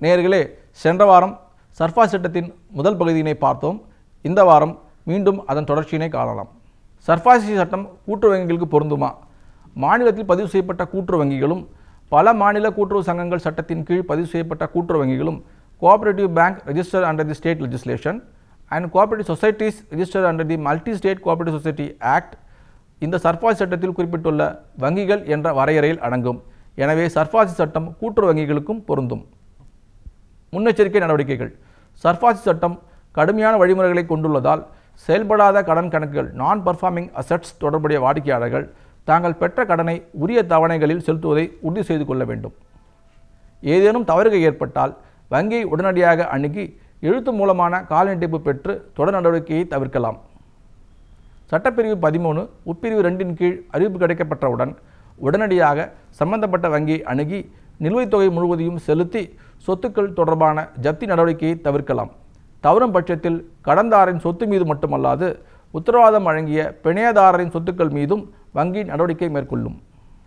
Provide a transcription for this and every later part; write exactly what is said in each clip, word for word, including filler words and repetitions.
நேயர்களே, சென்ற வாரம் சர்ஃபாஸ் சட்டத்தின் முதல் பகுதியினை பார்த்தோம். இந்த வாரம் மீண்டும் அதன் தொடர்ச்சியினை காணலாம். சர்ஃபாஸ் சட்டம் கூட்டுறவு வங்கிகளுக்கு பொருந்துமா? மாநிலத்தில் பதிவு செய்யப்பட்ட கூட்டுறவு வங்கிகளும் பல மாநில கூட்டுறவு சங்கங்கள் சட்டத்தின் கீழ் பதிவு செய்யப்பட்ட கூட்டுறவு வங்கிகளும் cooperative bank register under the state legislation and cooperative societies register under the multi state cooperative society act இந்த சர்ஃபாஸ் சட்டத்தில் குறிப்பிட்டுள்ள வங்கிகள் என்ற வரையறையில் அடங்கும். எனவே சர்ஃபாசி சட்டம் கூட்டுறவு வங்கிகளுக்கும் பொருந்தும். முன்னெச்சரிக்கை நடவடிக்கைகள். சர்ஃபாசி சட்டம் கடுமையான வழிமுறைகளை கொண்டுள்ளதால் செயல்படாத கடன் கணக்குகள் நான் பர்ஃபார்மிங் அசெட்ஸ் தொடர்புடைய வாடிக்கையாளர்கள் தாங்கள் பெற்ற கடனை உரிய தவணைகளில் செலுத்துவதை உறுதி செய்து கொள்ள வேண்டும். ஏதேனும் தவறுகள் ஏற்பட்டால் வங்கியை உடனடியாக அணுகி எழுத்து மூலமான கால நீட்டிப்பு பெற்று தொடர் நடவடிக்கையை தவிர்க்கலாம். சட்டப்பிரிவு பதிமூணு உட்பிரிவு ரெண்டின் கீழ் அறிவிப்பு கிடைக்கப்பட்டவுடன் உடனடியாக சம்பந்தப்பட்ட வங்கியை அணுகி நிலுவைத் தொகை முழுவதையும் செலுத்தி சொத்துக்கள் தொடர்பான ஜப்தி நடவடிக்கையை தவிர்க்கலாம். தவறும் பட்சத்தில் கடன்தாரின் சொத்து மீது மட்டுமல்லாது உத்தரவாதம் வழங்கிய பிணையதாரரின் சொத்துக்கள் மீதும் வங்கி நடவடிக்கை மேற்கொள்ளும்.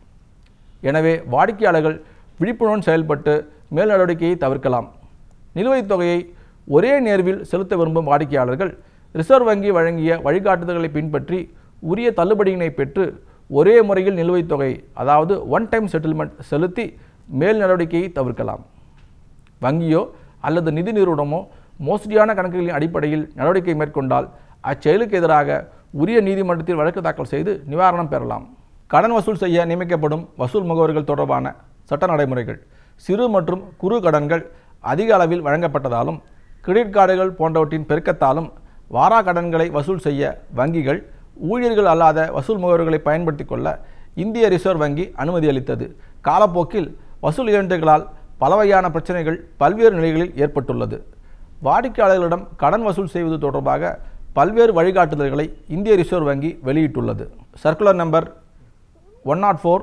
எனவே வாடிக்கையாளர்கள் விழிப்புணர்வுடன் செயல்பட்டு மேல் நடவடிக்கையை தவிர்க்கலாம். நிலுவைத் தொகையை ஒரே நேர்வில் செலுத்த விரும்பும் வாடிக்கையாளர்கள் ரிசர்வ் வங்கி வழங்கிய வழிகாட்டுதல்களை பின்பற்றி உரிய தள்ளுபடியினை பெற்று ஒரே முறையில் நிலுவைத் தொகை அதாவது ஒன் டைம் செட்டில்மெண்ட் செலுத்தி மேல் நடவடிக்கையை தவிர்க்கலாம். வங்கியோ அல்லது நிதி நிறுவனமோ மோசடியான கணக்குகளின் அடிப்படையில் நடவடிக்கை மேற்கொண்டால் அச்செயலுக்கு எதிராக உரிய நீதிமன்றத்தில் வழக்கு தாக்கல் செய்து நிவாரணம் பெறலாம். கடன் வசூல் செய்ய நியமிக்கப்படும் வசூல் முகவர்கள் தொடர்பான சட்ட நடைமுறைகள். சிறு மற்றும் குறு கடன்கள் அதிக அளவில் வழங்கப்பட்டதாலும் கிரெடிட் கார்டுகள் போன்றவற்றின் பெருக்கத்தாலும் வாரா கடன்களை வசூல் செய்ய வங்கிகள் ஊழியர்கள் அல்லாத வசூல் முகவர்களை பயன்படுத்தி கொள்ள இந்திய ரிசர்வ் வங்கி அனுமதி அளித்தது. காலப்போக்கில் வசூல் ஏஜென்ட்டுகளால் பல வகையான பிரச்சனைகள் பல்வேறு நிலைகளில் ஏற்பட்டுள்ளது. வாடிக்கையாளர்களிடம் கடன் வசூல் செய்வது தொடர்பாக பல்வேறு வழிகாட்டுதல்களை இந்திய ரிசர்வ் வங்கி வெளியிட்டுள்ளது. Circular number one nought four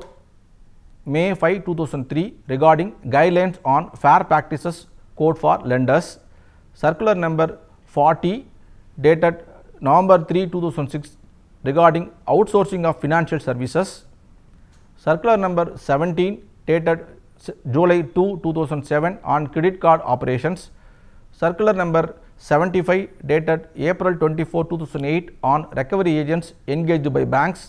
May five two thousand three regarding guidelines on fair practices code for lenders. Circular number forty dated November three two thousand six regarding outsourcing of financial services. Circular number seventeen dated July second two thousand seven on credit card operations. Circular number seventy-five dated April twenty-fourth two thousand eight on recovery agents engaged by banks.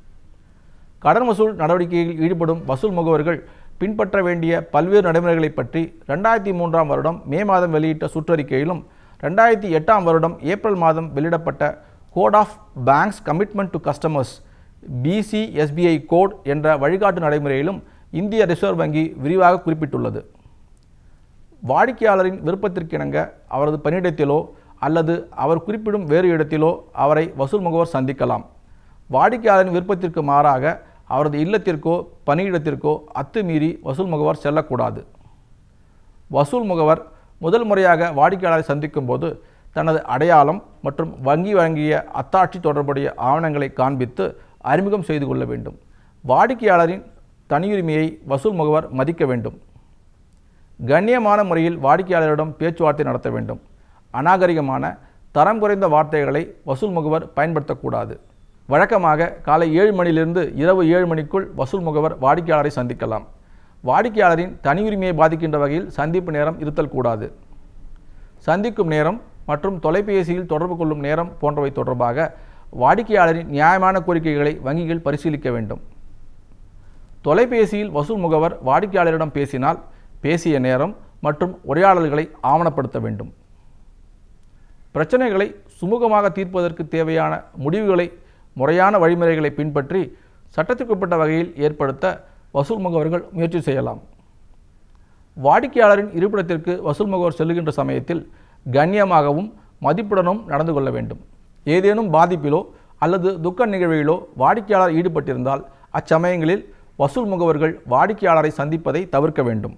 கடன் வசூல் நடவடிக்கையில் ஈடுபடும் வசூல் முகவர்கள் பின்பற்ற வேண்டிய பல்வேறு நடைமுறைகளை பற்றி ரெண்டாயிரத்தி மூன்றாம் வருடம் மே மாதம் வெளியிட்ட சுற்றறிக்கையிலும் ரெண்டாயிரத்தி எட்டாம் வருடம் ஏப்ரல் மாதம் வெளியிடப்பட்ட code of banks commitment to customers B C S B I code என்ற வழிகாட்டு நடைமுறையிலும் இந்திய ரிசர்வ் வங்கி விரிவாக குறிப்பிட்டுள்ளது. வாடிக்கையாளரின் விருப்பத்திற்கிணங்க அவரது பணியிடத்திலோ அல்லது அவர் குறிப்பிடும் வேறு இடத்திலோ அவரை வசூல் முகவர் சந்திக்கலாம். வாடிக்கையாளரின் விருப்பத்திற்கு மாறாக அவரது இல்லத்திற்கோ பணியிடத்திற்கோ அத்துமீறி வசூல் முகவர் செல்லக்கூடாது. வசூல் முகவர் முதல் முறையாக வாடிக்கையாளரை சந்திக்கும் போது தனது அடையாளம் மற்றும் வங்கி வழங்கிய அத்தாட்சி தொடர்புடைய ஆவணங்களை காண்பித்து அறிமுகம் செய்து கொள்ள வேண்டும். வாடிக்கையாளரின் தனியுரிமையை வசூல் முகவர் மதிக்க வேண்டும். கண்ணியமான முறையில் வாடிக்கையாளரிடம் பேச்சுவார்த்தை நடத்த வேண்டும். அநாகரிகமான தரம் குறைந்த வார்த்தைகளை வசூல் முகவர் பயன்படுத்தக்கூடாது. வழக்கமாக காலை ஏழு மணியிலிருந்து இரவு ஏழு மணிக்குள் வசூல் முகவர் வாடிக்கையாளரை சந்திக்கலாம். வாடிக்கையாளரின் தனியுரிமையை பாதிக்கின்ற வகையில் சந்திப்பு நேரம் இருத்தல் கூடாது. சந்திக்கும் நேரம் மற்றும் தொலைபேசியில் தொடர்பு கொள்ளும் நேரம் போன்றவை தொடர்பாக வாடிக்கையாளரின் நியாயமான கோரிக்கைகளை வங்கிகள் பரிசீலிக்க வேண்டும். தொலைபேசியில் வசூல் முகவர் வாடிக்கையாளரிடம் பேசினால் பேசிய நேரம் மற்றும் உரையாடல்களை ஆவணப்படுத்த வேண்டும். பிரச்சனைகளை சுமூகமாக தீர்ப்பதற்கு தேவையான முடிவுகளை முறையான வழிமுறைகளை பின்பற்றி சட்டத்திற்குட்பட்ட வகையில் ஏற்படுத்த வசூல் முகவர்கள் முயற்சி செய்யலாம். வாடிக்கையாளரின் இருப்பிடத்திற்கு வசூல் முகவர் செல்லுகின்ற சமயத்தில் கண்ணியமாகவும் மதிப்புடனும் நடந்து கொள்ள வேண்டும். ஏதேனும் பாதிப்பிலோ அல்லது துக்க நிகழ்விலோ வாடிக்கையாளர் ஈடுபட்டிருந்தால் அச்சமயங்களில் வசூல் முகவர்கள் வாடிக்கையாளரை சந்திப்பதை தவிர்க்க வேண்டும்.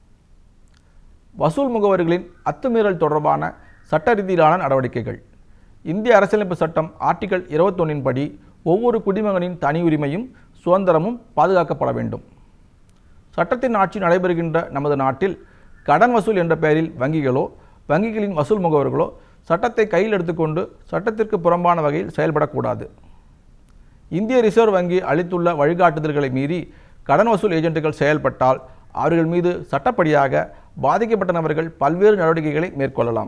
வசூல் முகவர்களின் அத்துமீறல் தொடர்பான சட்ட ரீதியிலான நடவடிக்கைகள். இந்திய அரசியலமைப்பு சட்டம் ஆர்டிகல் இருபத்தொன்னின் படி ஒவ்வொரு குடிமகனின் தனி உரிமையும் சுதந்திரமும் பாதுகாக்கப்பட வேண்டும். சட்டத்தின் ஆட்சி நடைபெறுகின்ற நமது நாட்டில் கடன் வசூல் என்ற பெயரில் வங்கிகளோ வங்கிகளின் வசூல் முகவர்களோ சட்டத்தை கையில் எடுத்துக்கொண்டு சட்டத்திற்கு புறம்பான வகையில் செயல்படக்கூடாது. இந்திய ரிசர்வ் வங்கி அளித்துள்ள வழிகாட்டுதல்களை மீறி கடன் வசூல் ஏஜென்ட்டுகள் செயல்பட்டால் அவர்கள் மீது சட்டப்படியாக பாதிக்கப்பட்ட நபர்கள் பல்வேறு நடவடிக்கைகளை மேற்கொள்ளலாம்.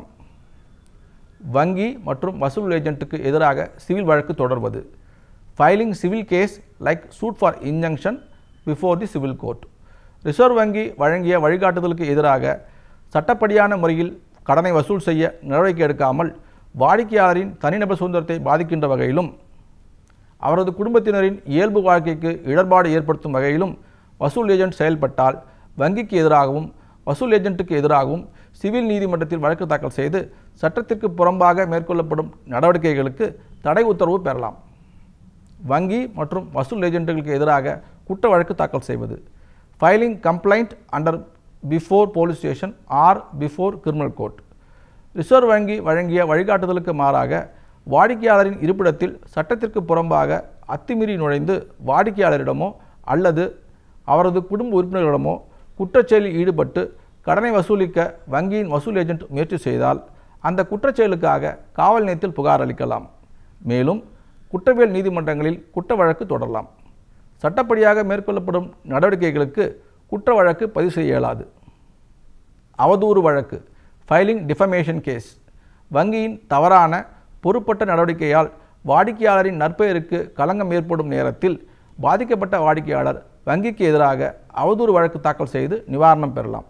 வங்கி மற்றும் வசூல் ஏஜென்ட்டுக்கு எதிராக சிவில் வழக்கு தொடர்வது. Filing civil case like suit for injunction before the civil court. Reserve வங்கி வழங்கிய வழிகாட்டுதலுக்கு எதிராக சட்டப்படியான முறையில் கடனை வசூல் செய்ய நடவடிக்கை எடுக்காமல் வாடிக்கையாளரின் தனிநபர் சுதந்திரத்தை பாதிக்கின்ற வகையிலும் அவரது குடும்பத்தினரின் இயல்பு வாழ்க்கைக்கு இடர்பாடு ஏற்படுத்தும் வகையிலும் வசூல் ஏஜென்ட் செயல்பட்டால் வங்கிக்கு எதிராகவும் வசூல் ஏஜென்ட்டுக்கு எதிராகவும் சிவில் நீதிமன்றத்தில் வழக்கு தாக்கல் செய்து சட்டத்திற்கு புறம்பாக மேற்கொள்ளப்படும் நடவடிக்கைகளுக்கு தடை உத்தரவு பெறலாம். வங்கி மற்றும் வசூல் ஏஜென்ட்டுகளுக்கு எதிராக குற்ற வழக்கு தாக்கல் செய்வது. Filing complaint under before police station or before criminal court. Reserve வங்கி வழங்கிய வழிகாட்டுதலுக்கு மாறாக வாடிக்கையாளரின் இருப்பிடத்தில் சட்டத்திற்கு புறம்பாக அத்துமீறி நுழைந்து வாடிக்கையாளரிடமோ அல்லது அவரது குடும்ப உறுப்பினர்களிடமோ குற்றச்செயலில் ஈடுபட்டு கடனை வசூலிக்க வங்கியின் வசூல் ஏஜென்ட் முயற்சி செய்தால் அந்த குற்றச்செயலுக்காக காவல் நிலையத்தில் புகார் அளிக்கலாம். மேலும் குற்றவியல் நீதிமன்றங்களில் குற்ற வழக்கு தொடரலாம். சட்டப்படியாக மேற்கொள்ளப்படும் நடவடிக்கைகளுக்கு குற்ற வழக்கு பதிவு செய்ய இயலாது. அவதூறு வழக்கு. Filing defamation case. வங்கியின் தவறான பொறுப்பற்ற நடவடிக்கையால் வாடிக்கையாளரின் நற்பெயருக்கு களங்கம் ஏற்படும் நேரத்தில் பாதிக்கப்பட்ட வாடிக்கையாளர் வங்கிக்கு எதிராக அவதூறு வழக்கு தாக்கல் செய்து நிவாரணம் பெறலாம்.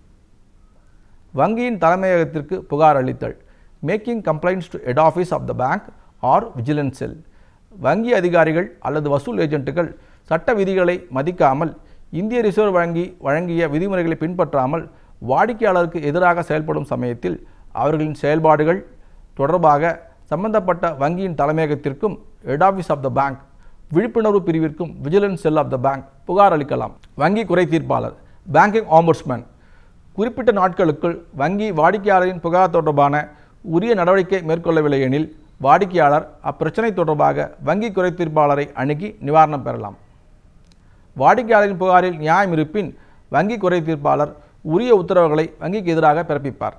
வங்கியின் தலைமையகத்திற்கு புகார் அளித்தல். Making complaints to head office of the bank or vigilance cell. வங்கி அதிகாரிகள் அல்லது வசூல் ஏஜென்ட்டுகள் சட்ட விதிகளை மதிக்காமல் இந்திய ரிசர்வ் வங்கி வழங்கிய விதிமுறைகளை பின்பற்றாமல் வாடிக்கையாளருக்கு எதிராக செயல்படும் சமயத்தில் அவர்களின் செயல்பாடுகள் தொடர்பாக சம்பந்தப்பட்ட வங்கியின் தலைமையகத்திற்கும் head office of the bank விழிப்புணர்வு பிரிவிற்கும் vigilance cell of the bank புகார் அளிக்கலாம். வங்கி குறை தீர்ப்பாளர். Banking ombudsman. குறிப்பிட்ட நாட்களுக்குள் வங்கி வாடிக்கையாளரின் புகார் தொடர்பான உரிய நடவடிக்கை மேற்கொள்ளவில்லை எனில் வாடிக்கையாளர் அப்பிரச்சனை தொடர்பாக வங்கி குறை தீர்ப்பாளரை அணுகி நிவாரணம் பெறலாம். வாடிக்கையாளரின் புகாரில் நியாயம் இருப்பின் வங்கி குறை தீர்ப்பாளர் உரிய உத்தரவுகளை வங்கிக்கு எதிராக பிறப்பிப்பார்.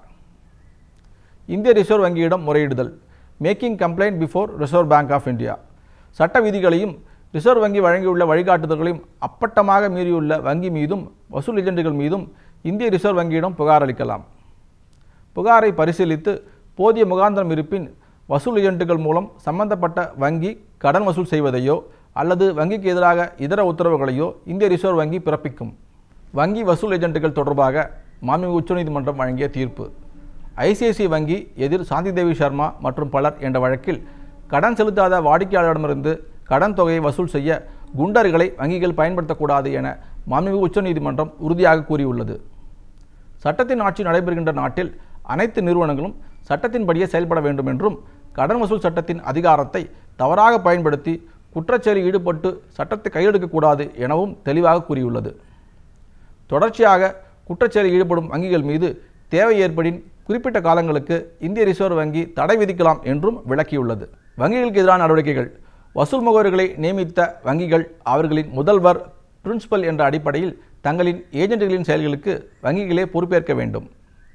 இந்திய ரிசர்வ் வங்கியிடம் முறையிடுதல். Making complaint before Reserve Bank of India. சட்ட விதிகளையும் ரிசர்வ் வங்கி வழங்கியுள்ள வழிகாட்டுதல்களையும் அப்பட்டமாக மீறியுள்ள வங்கி மீதும் வசூல் ஏஜென்ட்டுகள் மீதும் இந்திய ரிசர்வ் வங்கியிடம் புகார் அளிக்கலாம். புகாரை பரிசீலித்து போதிய முகாந்திரம் இருப்பின் வசூல் ஏஜென்ட்டுகள் மூலம் சம்பந்தப்பட்ட வங்கி கடன் வசூல் செய்வதையோ அல்லது வங்கிக்கு எதிராக இதர உத்தரவுகளையோ இந்திய ரிசர்வ் வங்கி பிறப்பிக்கும். வங்கி வசூல் ஏஜென்ட்டுகள் தொடர்பாக மாண்புமிகு உச்சநீதிமன்றம் வழங்கிய தீர்ப்பு. ஐசிஐசிஐ வங்கி எதிர் சாந்தி தேவி சர்மா மற்றும் பலர் என்ற வழக்கில் கடன் செலுத்தாத வாடிக்கையாளரிடமிருந்து கடன் தொகையை வசூல் செய்ய குண்டர்களை வங்கிகள் பயன்படுத்தக்கூடாது என மாண்புமிகு உச்சநீதிமன்றம் உறுதியாக கூறியுள்ளது. சட்டத்தின் ஆட்சி நடைபெறுகின்ற நாட்டில் அனைத்து நிறுவனங்களும் சட்டத்தின்படியே செயல்பட வேண்டும் என்றும் கடன் வசூல் சட்டத்தின் அதிகாரத்தை தவறாக பயன்படுத்தி குற்றச்செயலில் ஈடுபட்டு சட்டத்தை கையெடுக்கக்கூடாது எனவும் தெளிவாக கூறியுள்ளது. தொடர்ச்சியாக குற்றச்செயலில் ஈடுபடும் வங்கிகள் மீது தேவை ஏற்படின் குறிப்பிட்ட காலங்களுக்கு இந்திய ரிசர்வ் வங்கி தடை விதிக்கலாம் என்றும் விளக்கியுள்ளது. வங்கிகளுக்கு எதிரான நடவடிக்கைகள். வசூல் முகவர்களை நியமித்த வங்கிகள் அவர்களின் முதல்வர் பிரின்சிபல் என்ற அடிப்படையில் தங்களின் ஏஜென்ட்டுகளின் செயல்களுக்கு வங்கிகளே பொறுப்பேற்க வேண்டும்.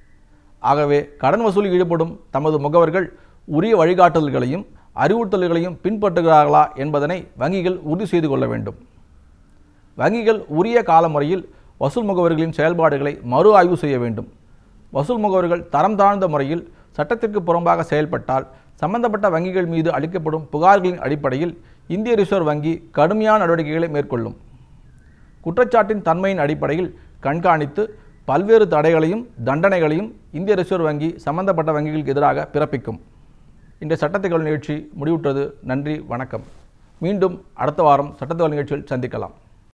ஆகவே கடன் வசூலில் ஈடுபடும் தமது முகவர்கள் உரிய வழிகாட்டுதல்களையும் அறிவுறுத்தல்களையும் பின்பற்றுகிறார்களா என்பதனை வங்கிகள் உறுதி செய்து கொள்ள வேண்டும். வங்கிகள் உரிய காலமுறையில் வசூல் முகவர்களின் செயல்பாடுகளை மறு ஆய்வு செய்ய வேண்டும். வசூல் முகவர்கள் தரம் தாழ்ந்த முறையில் சட்டத்திற்கு புறம்பாக செயல்பட்டால் சம்பந்தப்பட்ட வங்கிகள் மீது அளிக்கப்படும் புகார்களின் அடிப்படையில் இந்திய ரிசர்வ் வங்கி கடுமையான நடவடிக்கைகளை மேற்கொள்ளும். குற்றச்சாட்டின் தன்மையின் அடிப்படையில் கண்காணித்து பல்வேறு தடைகளையும் தண்டனைகளையும் இந்திய ரிசர்வ் வங்கி சம்பந்தப்பட்ட வங்கிகளுக்கு எதிராக பிறப்பிக்கும். இன்றைய சட்டத்திகள் நிகழ்ச்சி முடிவுற்றது. நன்றி, வணக்கம். மீண்டும் அடுத்த வாரம் சட்டத்திகள் நிகழ்ச்சியில் சந்திக்கலாம்.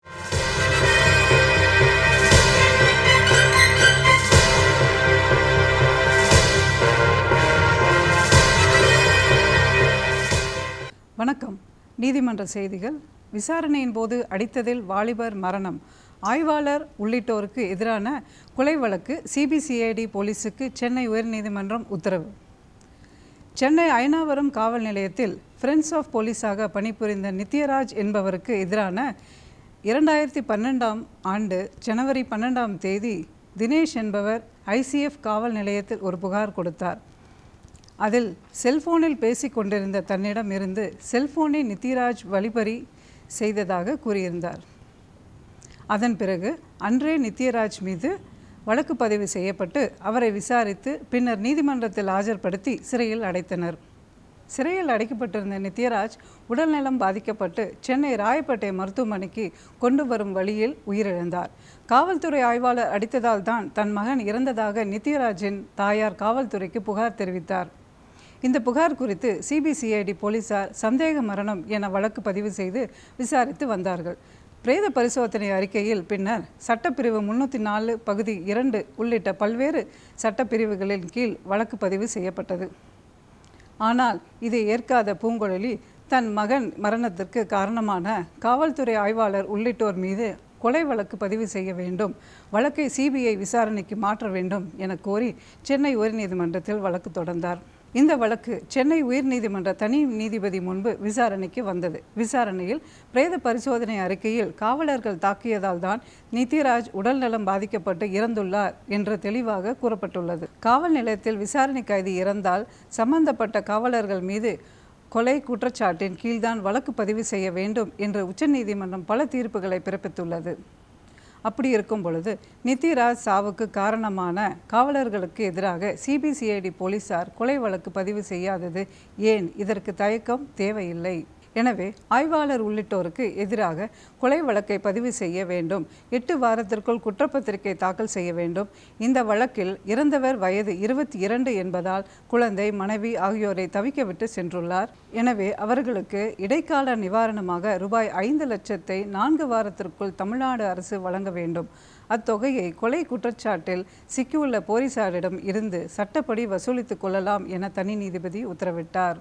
வணக்கம். நீதிமன்ற செய்திகள். விசாரணையின் போது அடித்ததில் வாலிபர் மரணம். ஆய்வாளர் உள்ளிட்டோருக்கு எதிரான கொலை வழக்கு. சிபிசிஐடி போலீஸுக்கு சென்னை உயர்நீதிமன்றம் உத்தரவு. சென்னை அயனாவரம் காவல் நிலையத்தில் ஃப்ரெண்ட்ஸ் ஆஃப் போலீஸாக பணிபுரிந்த நித்யராஜ் என்பவருக்கு எதிரான இரண்டாயிரத்தி பன்னெண்டாம் ஆண்டு ஜனவரி பன்னெண்டாம் தேதி தினேஷ் என்பவர் ஐசிஎஃப் காவல் நிலையத்தில் ஒரு புகார் கொடுத்தார். அதில் செல்போனில் பேசி கொண்டிருந்த தன்னிடம் இருந்து செல்போனை நித்யராஜ் வழிப்பறி செய்ததாக கூறியிருந்தார். அதன் பிறகு அன்றே நித்யராஜ் மீது வழக்கு பதிவு செய்யப்பட்டு அவரை விசாரித்து பின்னர் நீதிமன்றத்தில் ஆஜர்படுத்தி சிறையில் அடைத்தனர். சிறையில் அடைக்கப்பட்டிருந்த நித்யராஜ் உடல்நலம் பாதிக்கப்பட்டு சென்னை ராயப்பேட்டை மருத்துவமனைக்கு கொண்டு வரும் வழியில் உயிரிழந்தார். காவல்துறை ஆய்வாளர் அடித்ததால் தான் தன் மகன் இறந்ததாக நித்யராஜின் தாயார் காவல்துறைக்கு புகார் தெரிவித்தார். இந்த புகார் குறித்து சிபிசிஐடி போலீசார் சந்தேக மரணம் என வழக்கு பதிவு செய்து விசாரித்து வந்தார்கள். பிரேத பரிசோதனை அறிக்கையில் பின்னர் சட்டப்பிரிவு முன்னூற்றி நாலு பகுதி இரண்டு உள்ளிட்ட பல்வேறு சட்டப்பிரிவுகளின் கீழ் வழக்கு பதிவு செய்யப்பட்டது. ஆனால் இதை ஏற்காத பூங்குழலி தன் மகன் மரணத்திற்கு காரணமான காவல்துறை ஆய்வாளர் உள்ளிட்டோர் மீது கொலை வழக்கு பதிவு செய்ய வேண்டும், வழக்கை சிபிஐ விசாரணைக்கு மாற்ற வேண்டும் என கோரி சென்னை உயர்நீதிமன்றத்தில் வழக்கு தொடர்ந்தார். இந்த வழக்கு சென்னை உயர்நீதிமன்ற தனி நீதிபதி முன்பு விசாரணைக்கு வந்தது. விசாரணையில் பிரேத பரிசோதனை அறிக்கையில் காவலர்கள் தாக்கியதால் தான் நித்யராஜ் உடல்நலம் பாதிக்கப்பட்டு இறந்துள்ளார் என்று தெளிவாக கூறப்பட்டுள்ளது. காவல் நிலையத்தில் விசாரணை கைதி இறந்தால் சம்பந்தப்பட்ட காவலர்கள் மீது கொலை குற்றச்சாட்டின் கீழ்தான் வழக்கு பதிவு செய்ய வேண்டும் என்று உச்சநீதிமன்றம் பல தீர்ப்புகளை பிறப்பித்துள்ளது. அப்படி இருக்கும் பொழுது நித்யராஜ் சாவுக்கு காரணமான காவலர்களுக்கு எதிராக சிபிசிஐடி போலீசார் கொலை வழக்கு பதிவு செய்யாதது ஏன்? இதற்கு தயக்கம் தேவையில்லை. எனவே ஆய்வாளர் உள்ளிட்டோருக்கு எதிராக கொலை வழக்கை பதிவு செய்ய வேண்டும். எட்டு வாரத்திற்குள் குற்றப்பத்திரிகை தாக்கல் செய்ய வேண்டும். இந்த வழக்கில் இறந்தவர் வயது இருபத்தி இரண்டு என்பதால் குழந்தை, மனைவி ஆகியோரை தவிக்க விட்டு சென்றுள்ளார். எனவே அவர்களுக்கு இடைக்கால நிவாரணமாக ரூபாய் ஐந்து லட்சத்தை நான்கு வாரத்திற்குள் தமிழ்நாடு அரசு வழங்க வேண்டும். அத்தொகையை கொலை குற்றச்சாட்டில் சிக்கியுள்ள போலீசாரிடம் இருந்து சட்டப்படி வசூலித்துக் கொள்ளலாம் என தனி நீதிபதி உத்தரவிட்டார்.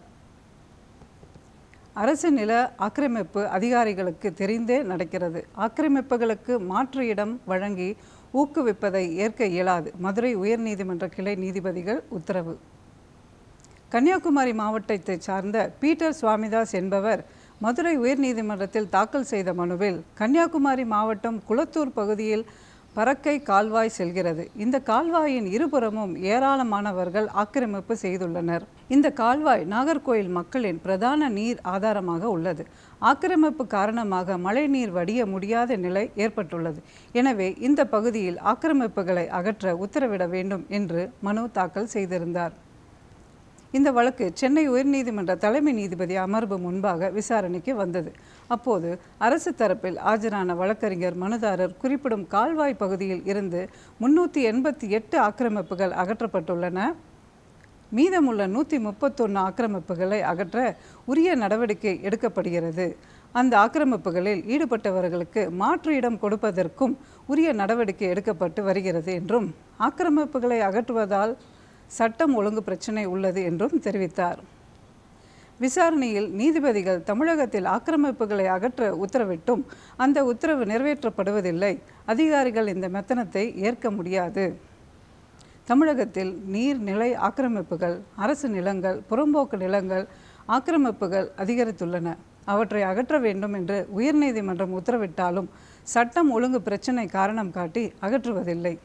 அரசு நில ஆக்கிரமிப்பு அதிகாரிகளுக்கு தெரிந்தே நடக்கிறது. ஆக்கிரமிப்புகளுக்கு மாற்று இடம் வழங்கி ஊக்குவிப்பதை ஏற்க இயலாது. மதுரை உயர்நீதிமன்ற கிளை நீதிபதிகள் உத்தரவு. கன்னியாகுமரி மாவட்டத்தை சார்ந்த பீட்டர் சுவாமிதாஸ் என்பவர் மதுரை உயர்நீதிமன்றத்தில் தாக்கல் செய்த மனுவில் கன்னியாகுமரி மாவட்டம் குளத்தூர் பகுதியில் பறக்கை கால்வாய் செல்கிறது. இந்த கால்வாயின் இருபுறமும் ஏராளமானவர்கள் ஆக்கிரமிப்பு செய்துள்ளனர். இந்த கால்வாய் நாகர்கோயில் மக்களின் பிரதான நீர் ஆதாரமாக உள்ளது. ஆக்கிரமிப்பு காரணமாக மழை நீர் வடிய முடியாத நிலை ஏற்பட்டுள்ளது. எனவே இந்த பகுதியில் ஆக்கிரமிப்புகளை அகற்ற உத்தரவிட வேண்டும் என்று மனு தாக்கல் செய்திருந்தார். இந்த வழக்கு சென்னை உயர்நீதிமன்ற தலைமை நீதிபதி அமர்வு முன்பாக விசாரணைக்கு வந்தது. அப்போது அரசு தரப்பில் ஆஜரான வழக்கறிஞர் மனுதாரர் குறிப்பிடும் கால்வாய் பகுதியில் இருந்து முன்னூற்றி எண்பத்தி எட்டு ஆக்கிரமிப்புகள் அகற்றப்பட்டுள்ளன. மீதமுள்ள நூற்றி முப்பத்தொன்று ஆக்கிரமிப்புகளை அகற்ற உரிய நடவடிக்கை எடுக்கப்படுகிறது. அந்த ஆக்கிரமிப்புகளில் ஈடுபட்டவர்களுக்கு மாற்று இடம் கொடுப்பதற்கும் உரிய நடவடிக்கை எடுக்கப்பட்டு வருகிறது என்றும் ஆக்கிரமிப்புகளை அகற்றுவதால் சட்டம் ஒழுங்கு பிரச்சினை உள்ளது என்றும் தெரிவித்தார். விசாரணையில் நீதிபதிகள் தமிழகத்தில் ஆக்கிரமிப்புகளை அகற்ற உத்தரவிட்டும் அந்த உத்தரவு நிறைவேற்றப்படுவதில்லை. அதிகாரிகள் இந்த மெத்தனத்தை ஏற்க முடியாது. தமிழகத்தில் நீர்நிலை ஆக்கிரமிப்புகள், அரசு நிலங்கள், புறம்போக்கு நிலங்கள் ஆக்கிரமிப்புகள் அதிகரித்துள்ளன. அவற்றை அகற்ற வேண்டும் என்று உயர்நீதிமன்றம் உத்தரவிட்டாலும் சட்டம் ஒழுங்கு பிரச்சினை காரணம் காட்டி அகற்றுவதில்லை.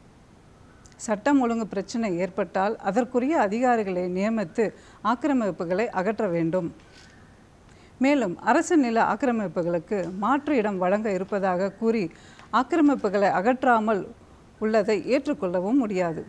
சட்டம் ஒழுங்கு பிரச்சனை ஏற்பட்டால் அதற்குரிய அதிகாரிகளை நியமித்து ஆக்கிரமிப்புகளை அகற்ற வேண்டும். மேலும் அரசு நில ஆக்கிரமிப்புகளுக்கு மாற்று இடம் வழங்க இருப்பதாக கூறி ஆக்கிரமிப்புகளை அகற்றாமல் உள்ளதை ஏற்றுக்கொள்ளவும் முடியாது.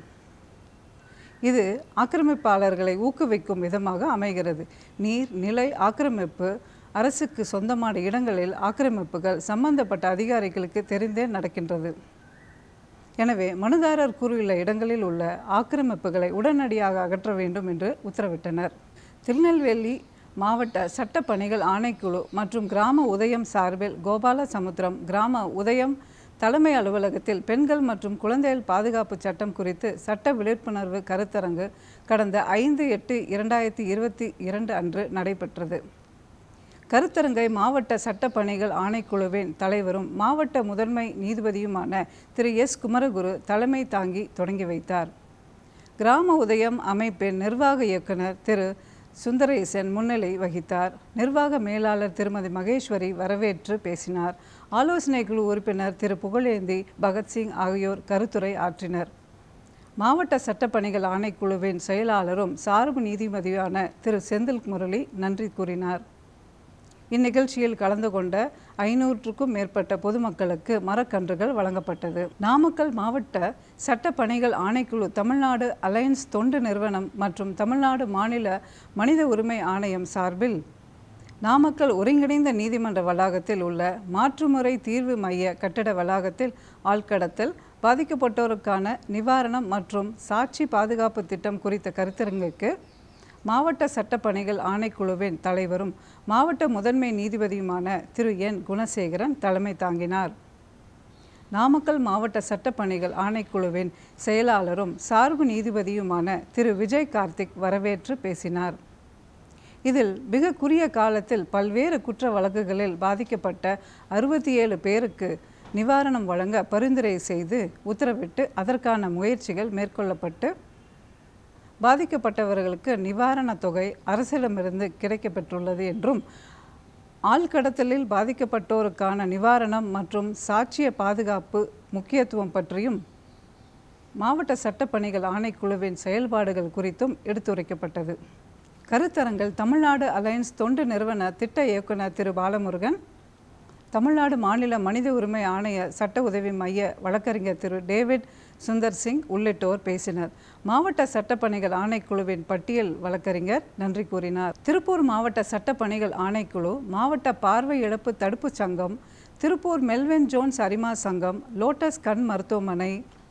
இது ஆக்கிரமிப்பாளர்களை ஊக்குவிக்கும் விதமாக அமைகிறது. நீர் நிலை ஆக்கிரமிப்பு அரசுக்கு சொந்தமான இடங்களில் ஆக்கிரமிப்புகள் சம்பந்தப்பட்ட அதிகாரிகளுக்கு தெரிந்தே நடக்கின்றது. எனவே மனுதாரர் கூறியுள்ள இடங்களில் உள்ள ஆக்கிரமிப்புகளை உடனடியாக அகற்ற வேண்டும் என்று உத்தரவிட்டனர். திருநெல்வேலி மாவட்ட சட்ட பணிகள் ஆணைக்குழு மற்றும் கிராம உதயம் சார்பில் கோபாலசமுத்திரம் கிராம உதயம் தலைமை அலுவலகத்தில் பெண்கள் மற்றும் குழந்தைகள் பாதுகாப்பு சட்டம் குறித்து சட்ட விழிப்புணர்வு கருத்தரங்கு கடந்த ஐந்து எட்டு இரண்டாயிரத்தி இருபத்தி இரண்டு அன்று நடைபெற்றது. கருத்தரங்கை மாவட்ட சட்டப்பணிகள் ஆணைக்குழுவின் தலைவரும் மாவட்ட முதன்மை நீதிபதியுமான திரு எஸ் குமரகுரு தலைமை தாங்கி தொடங்கி வைத்தார். கிராம உதயம் அமைப்பின் நிர்வாக இயக்குனர் திரு சுந்தரேசன் முன்னிலை வகித்தார். நிர்வாக மேலாளர் திருமதி மகேஸ்வரி வரவேற்று பேசினார். ஆலோசனை குழு உறுப்பினர் திரு புகழேந்தி, பகத்சிங் ஆகியோர் கருத்துரை ஆற்றினர். மாவட்ட சட்டப்பணிகள் ஆணைக்குழுவின் செயலாளரும் சார்பு நீதிபதியான திரு செந்தில் முரளி நன்றி கூறினார். இந்நிகழ்ச்சியில் கலந்து கொண்ட ஐநூற்றுக்கும் மேற்பட்ட பொதுமக்களுக்கு மரக்கன்றுகள் வழங்கப்பட்டது. நாமக்கல் மாவட்ட சட்ட பணிகள் ஆணைக்குழு, தமிழ்நாடு அலையன்ஸ் தொண்டு நிறுவனம் மற்றும் தமிழ்நாடு மாநில மனித உரிமை ஆணையம் சார்பில் நாமக்கல் ஒருங்கிணைந்த நீதிமன்ற வளாகத்தில் உள்ள மாற்றுமுறை தீர்வு மைய கட்டட வளாகத்தில் ஆள்கடத்தல், பாதிக்கப்பட்டோருக்கான நிவாரணம் மற்றும் சாட்சி பாதுகாப்பு திட்டம் குறித்த கருத்தரங்குக்கு மாவட்ட சட்டப்பணிகள் ஆணைக்குழுவின் தலைவரும் மாவட்ட முதன்மை நீதிபதியுமான திரு என் குணசேகரன் தலைமை தாங்கினார். நாமக்கல் மாவட்ட சட்டப்பணிகள் ஆணைக்குழுவின் செயலாளரும் சார்பு நீதிபதியுமான திரு விஜய் கார்த்திக் வரவேற்று பேசினார். இதில் மிக குறுகிய காலத்தில் பல்வேறு குற்ற வழக்குகளில் பாதிக்கப்பட்ட அறுபத்தி ஏழு பேருக்கு நிவாரணம் வழங்க பரிந்துரை செய்து உத்தரவிட்டு அதற்கான முயற்சிகள் மேற்கொள்ளப்பட்டு பாதிக்கப்பட்டவர்களுக்கு நிவாரணத் தொகை அரசிடமிருந்து கிடைக்கப்பெற்றுள்ளது என்றும், ஆள்கடத்தலில் பாதிக்கப்பட்டோருக்கான நிவாரணம் மற்றும் சாட்சிய பாதுகாப்பு முக்கியத்துவம் பற்றியும் மாவட்ட சட்டப்பணிகள் ஆணைக்குழுவின் செயல்பாடுகள் குறித்தும் எடுத்துரைக்கப்பட்டது. கருத்தரங்கில் தமிழ்நாடு அலையன்ஸ் தொண்டு நிறுவன திட்ட இயக்குனர் திரு பாலமுருகன், தமிழ்நாடு மாநில மனித உரிமை ஆணைய சட்ட உதவி மைய வழக்கறிஞர் திரு டேவிட் சுந்தர் சிங் உள்ளிட்டோர் பேசினர். மாவட்ட சட்டப்பணிகள் ஆணைக்குழுவின் பட்டியல் வழக்கறிஞர் நன்றி கூறினார். திருப்பூர் மாவட்ட சட்டப்பணிகள் ஆணைக்குழு, மாவட்ட பார்வை இழப்பு தடுப்பு சங்கம், திருப்பூர் மெல்வின் ஜோன்ஸ் அரிமா சங்கம், லோட்டஸ் கண் மருத்துவமனை,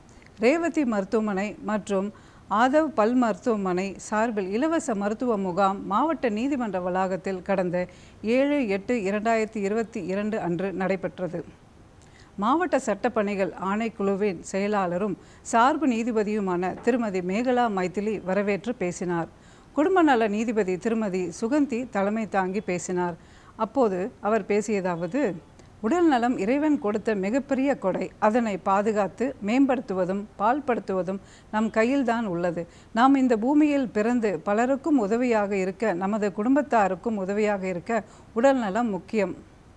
ரேவதி மருத்துவமனை மற்றும் ஆதவ் பல் மருத்துவமனை சார்பில் இலவச மருத்துவ முகாம் மாவட்ட நீதிமன்ற வளாகத்தில் கடந்த ஏழு எட்டு இரண்டாயிரத்தி இருபத்தி இரண்டு அன்று நடைபெற்றது. மாவட்ட சட்டப்பணிகள் ஆணைக்குழுவின் செயலாளரும் சார்பு நீதிபதியுமான திருமதி மேகலா மைதிலி வரவேற்று பேசினார். குடும்ப நல நீதிபதி திருமதி சுகந்தி தலைமை தாங்கி பேசினார். அப்போது அவர் பேசியதாவது: உடல் நலம் இறைவன் கொடுத்த மிகப்பெரிய கொடை. அதனை பாதுகாத்து மேம்படுத்துவதும் பால்படுத்துவதும் நம் கையில்தான் உள்ளது. நாம் இந்த பூமியில் பிறந்து பலருக்கும் உதவியாக இருக்க, நமது குடும்பத்தாருக்கும் உதவியாக இருக்க உடல் நலம் முக்கியம்.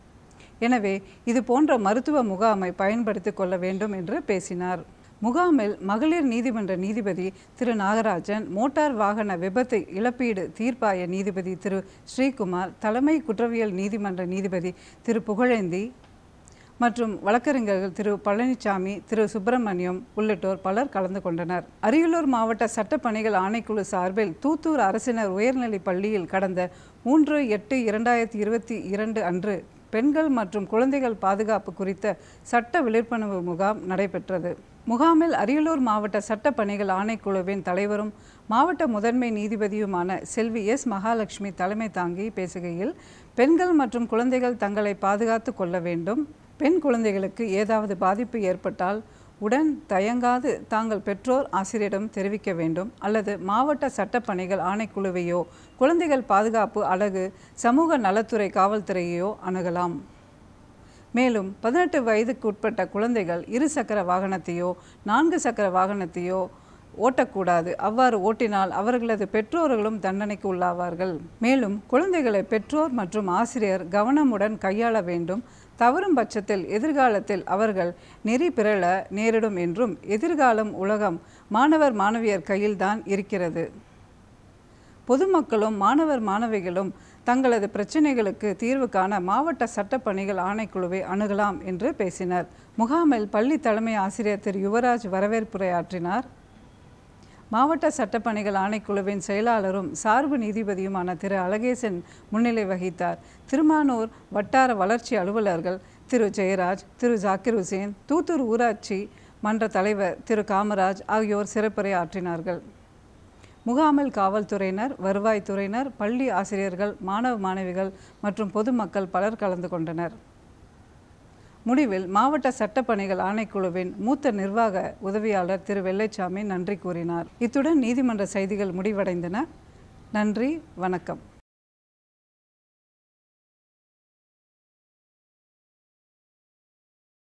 எனவே இது போன்ற மருத்துவ முகாமை பயன்படுத்தி கொள்ள வேண்டும் என்று பேசினார். முகாமில் மகளிர் நீதிமன்ற நீதிபதி திரு நாகராஜன், மோட்டார் வாகன விபத்து இழப்பீடு தீர்ப்பாய நீதிபதி திரு ஸ்ரீகுமார், தலைமை குற்றவியல் நீதிமன்ற நீதிபதி திரு புகழேந்தி மற்றும் வழக்கறிஞர்கள் திரு பழனிசாமி, திரு சுப்பிரமணியம் உள்ளிட்டோர் பலர் கலந்து கொண்டனர். அரியலூர் மாவட்ட சட்டப்பணிகள் ஆணைக்குழு சார்பில் தூத்தூர் அரசினர் உயர்நிலைப் பள்ளியில் கடந்த மூன்று எட்டு இரண்டாயிரத்தி இருபத்தி இரண்டு அன்று பெண்கள் மற்றும் குழந்தைகள் பாதுகாப்பு குறித்த சட்ட விழிப்புணர்வு முகாம் நடைபெற்றது. முகாமில் அரியலூர் மாவட்ட சட்டப்பணிகள் ஆணைக்குழுவின் தலைவரும் மாவட்ட முதன்மை நீதிபதியுமான செல்வி எஸ் மகாலட்சுமி தலைமை தாங்கி பேசுகையில், பெண்கள் மற்றும் குழந்தைகள் தங்களை பாதுகாத்து கொள்ள வேண்டும். பெண் குழந்தைகளுக்கு ஏதாவது பாதிப்பு ஏற்பட்டால் உடன் தயங்காது தாங்கள் பெற்றோர் ஆசிரியரிடம் தெரிவிக்க வேண்டும் அல்லது மாவட்ட சட்டப்பணிகள் ஆணைக்குழுவையோ, குழந்தைகள் பாதுகாப்பு அலகு, சமூக நலத்துறை, காவல்துறையோ அணுகலாம். மேலும் பதினெட்டு வயதுக்கு உட்பட்ட குழந்தைகள் இரு சக்கர வாகனத்தையோ நான்கு சக்கர வாகனத்தையோ ஓட்டக்கூடாது. அவ்வாறு ஓட்டினால் அவர்களது பெற்றோர்களும் தண்டனைக்கு உள்ளாவார்கள். மேலும் குழந்தைகளை பெற்றோர் மற்றும் ஆசிரியர் கவனமுடன் கையாள வேண்டும். தவறும் பட்சத்தில் எதிர்காலத்தில் அவர்கள் நெறி பிறழ நேரிடும் என்றும், எதிர்காலம் உலகம் மாணவர் மாணவியர் கையில்தான் இருக்கிறது. பொதுமக்களும் மாணவர் மாணவிகளும் தங்களது பிரச்சினைகளுக்கு தீர்வு காண மாவட்ட சட்டப்பணிகள் ஆணைக்குழுவை அணுகலாம் என்று பேசினர். முகாமில் பள்ளி தலைமை ஆசிரியர் திரு யுவராஜ் வரவேற்புரையாற்றினார். மாவட்ட சட்டப்பணிகள் ஆணைக்குழுவின் செயலாளரும் சார்பு நீதிபதியுமான திரு அழகேசன் முன்னிலை வகித்தார். திருமானூர் வட்டார வளர்ச்சி அலுவலர்கள் திரு ஜெயராஜ், திரு ஜாக்கிர் ஹுசேன், தூத்தூர் ஊராட்சி மன்ற தலைவர் திரு காமராஜ் ஆகியோர் சிறப்புரை ஆற்றினார்கள். முகாமில் காவல்துறையினர், வருவாய்த்துறையினர், பள்ளி ஆசிரியர்கள், மாணவ மாணவிகள் மற்றும் பொதுமக்கள் பலர் கலந்து கொண்டனர். முடிவில் மாவட்ட சட்டப்பணிகள் ஆணைக்குழுவின் மூத்த நிர்வாக உதவியாளர் திரு வெள்ளைச்சாமி நன்றி கூறினார். இத்துடன் நீதிமன்ற செய்திகள் முடிவடைந்தன. நன்றி, வணக்கம்.